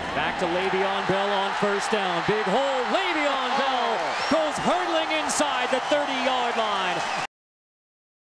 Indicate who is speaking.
Speaker 1: Back to Le'Veon Bell on first down. Big hole. Le'Veon Bell goes hurtling inside the 30-yard line.